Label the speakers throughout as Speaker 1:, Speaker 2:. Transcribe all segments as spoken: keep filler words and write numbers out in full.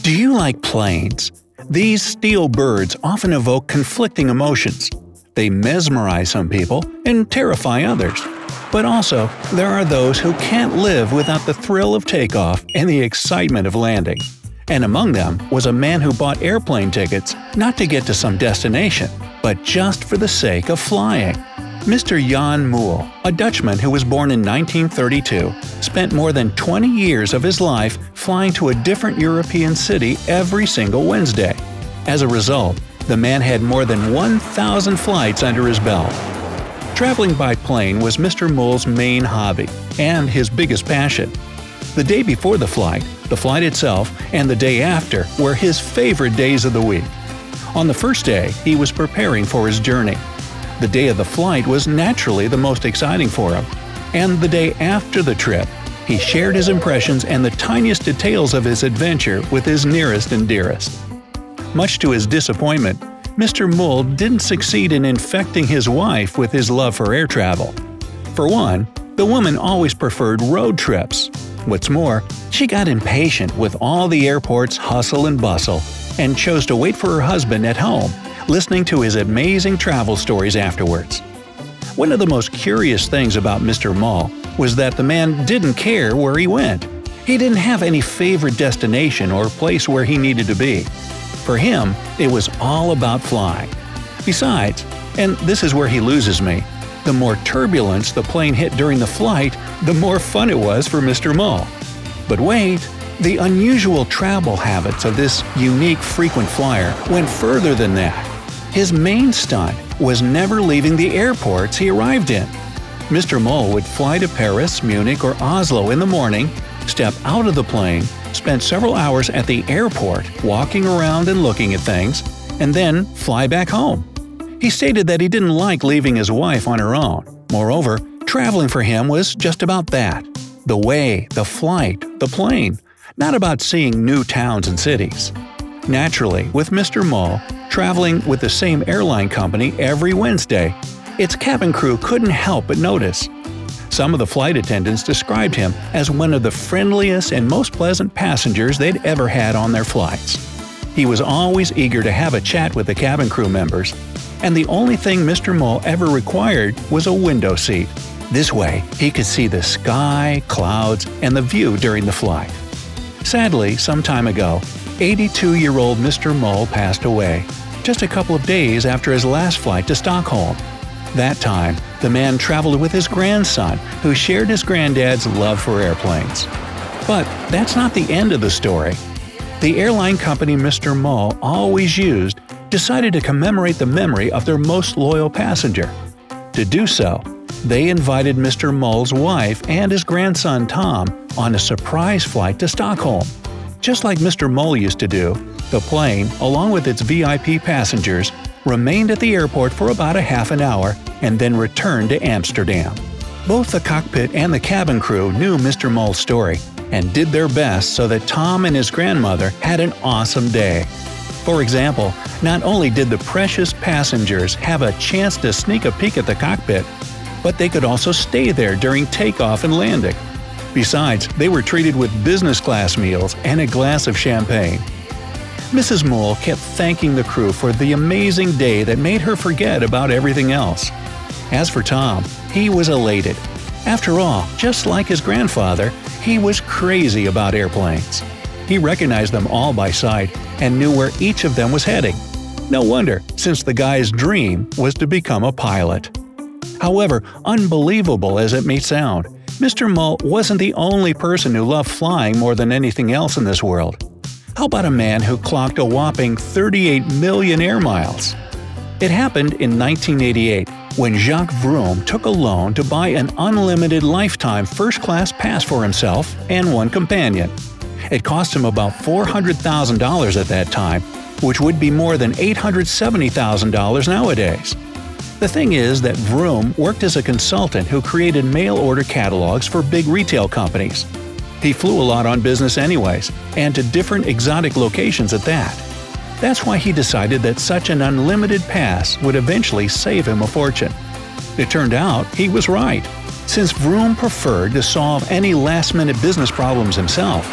Speaker 1: Do you like planes? These steel birds often evoke conflicting emotions. They mesmerize some people and terrify others. But also, there are those who can't live without the thrill of takeoff and the excitement of landing. And among them was a man who bought airplane tickets not to get to some destination, but just for the sake of flying. Mister Jan Moel, a Dutchman who was born in nineteen thirty-two, spent more than twenty years of his life flying to a different European city every single Wednesday. As a result, the man had more than one thousand flights under his belt. Traveling by plane was Mister Moel's main hobby and his biggest passion. The day before the flight, the flight itself, and the day after were his favorite days of the week. On the first day, he was preparing for his journey. The day of the flight was naturally the most exciting for him. And the day after the trip, he shared his impressions and the tiniest details of his adventure with his nearest and dearest. Much to his disappointment, Mister Moel didn't succeed in infecting his wife with his love for air travel. For one, the woman always preferred road trips. What's more, she got impatient with all the airport's hustle and bustle and chose to wait for her husband at home, listening to his amazing travel stories afterwards. One of the most curious things about Mister Moel was that the man didn't care where he went. He didn't have any favorite destination or place where he needed to be. For him, it was all about flying. Besides, and this is where he loses me, the more turbulence the plane hit during the flight, the more fun it was for Mister Moel. But wait, the unusual travel habits of this unique frequent flyer went further than that. His main stunt was never leaving the airports he arrived in. Mister Moel would fly to Paris, Munich, or Oslo in the morning, step out of the plane, spend several hours at the airport walking around and looking at things, and then fly back home. He stated that he didn't like leaving his wife on her own. Moreover, traveling for him was just about that. The way, the flight, the plane, not about seeing new towns and cities. Naturally, with Mister Moel traveling with the same airline company every Wednesday, its cabin crew couldn't help but notice. Some of the flight attendants described him as one of the friendliest and most pleasant passengers they'd ever had on their flights. He was always eager to have a chat with the cabin crew members, and the only thing Mister Moel ever required was a window seat. This way, he could see the sky, clouds, and the view during the flight. Sadly, some time ago, eighty-two-year-old Mister Moel passed away, just a couple of days after his last flight to Stockholm. That time, the man traveled with his grandson, who shared his granddad's love for airplanes. But that's not the end of the story. The airline company Mister Moel always used decided to commemorate the memory of their most loyal passenger. To do so, they invited Mister Moel's wife and his grandson Tom on a surprise flight to Stockholm. Just like Mister Moel used to do, the plane, along with its V I P passengers, remained at the airport for about a half an hour and then returned to Amsterdam. Both the cockpit and the cabin crew knew Mister Moel's story and did their best so that Tom and his grandmother had an awesome day. For example, not only did the precious passengers have a chance to sneak a peek at the cockpit, but they could also stay there during takeoff and landing. Besides, they were treated with business class meals and a glass of champagne. Missus Moel kept thanking the crew for the amazing day that made her forget about everything else. As for Tom, he was elated. After all, just like his grandfather, he was crazy about airplanes. He recognized them all by sight and knew where each of them was heading. No wonder, since the guy's dream was to become a pilot. However, unbelievable as it may sound, Mister Moel wasn't the only person who loved flying more than anything else in this world. How about a man who clocked a whopping thirty-eight million air miles? It happened in nineteen eighty-eight, when Jacques Vroom took a loan to buy an unlimited lifetime first-class pass for himself and one companion. It cost him about four hundred thousand dollars at that time, which would be more than eight hundred seventy thousand dollars nowadays. The thing is that Vroom worked as a consultant who created mail-order catalogs for big retail companies. He flew a lot on business anyways, and to different exotic locations at that. That's why he decided that such an unlimited pass would eventually save him a fortune. It turned out he was right. Since Vroom preferred to solve any last-minute business problems himself,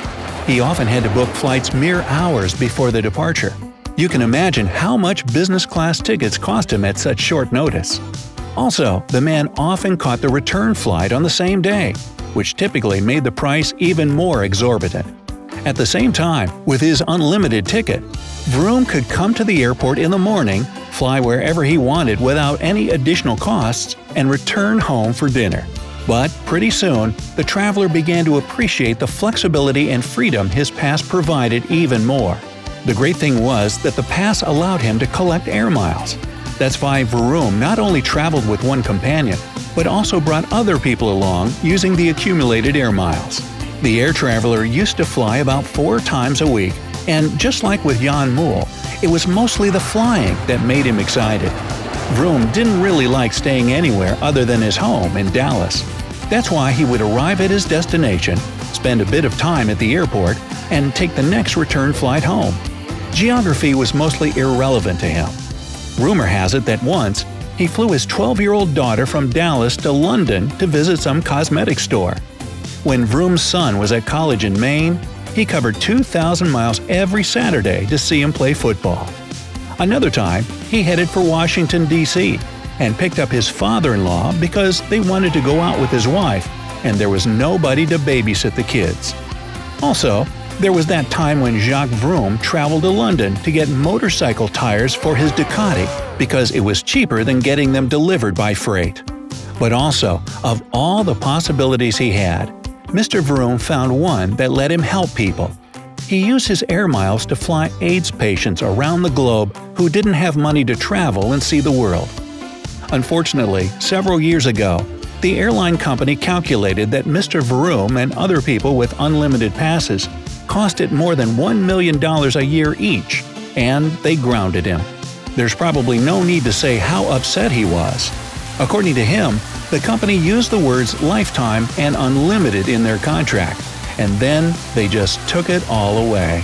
Speaker 1: He often had to book flights mere hours before the departure. You can imagine how much business class tickets cost him at such short notice. Also, the man often caught the return flight on the same day, which typically made the price even more exorbitant. At the same time, with his unlimited ticket, Vroom could come to the airport in the morning, fly wherever he wanted without any additional costs, and return home for dinner. But pretty soon, the traveler began to appreciate the flexibility and freedom his pass provided even more. The great thing was that the pass allowed him to collect air miles. That's why Vroom not only traveled with one companion, but also brought other people along using the accumulated air miles. The air traveler used to fly about four times a week, and just like with Jan Mool, it was mostly the flying that made him excited. Vroom didn't really like staying anywhere other than his home in Dallas. That's why he would arrive at his destination, spend a bit of time at the airport, and take the next return flight home. Geography was mostly irrelevant to him. Rumor has it that once, he flew his twelve-year-old daughter from Dallas to London to visit some cosmetic store. When Vroom's son was at college in Maine, he covered two thousand miles every Saturday to see him play football. Another time, he headed for Washington, D C, and picked up his father-in-law because they wanted to go out with his wife, and there was nobody to babysit the kids. Also, there was that time when Jacques Vroom traveled to London to get motorcycle tires for his Ducati because it was cheaper than getting them delivered by freight. But also, of all the possibilities he had, Mister Vroom found one that let him help people. He used his air miles to fly AIDS patients around the globe who didn't have money to travel and see the world. Unfortunately, several years ago, the airline company calculated that Mister Vroom and other people with unlimited passes cost it more than one million dollars a year each, and they grounded him. There's probably no need to say how upset he was. According to him, the company used the words lifetime and unlimited in their contract, and then they just took it all away.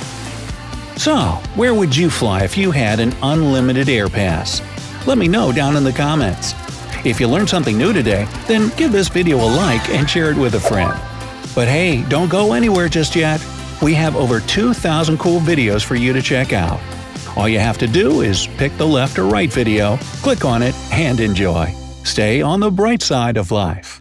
Speaker 1: So, where would you fly if you had an unlimited air pass? Let me know down in the comments. If you learned something new today, then give this video a like and share it with a friend. But hey, don't go anywhere just yet. We have over two thousand cool videos for you to check out. All you have to do is pick the left or right video, click on it, and enjoy. Stay on the bright side of life.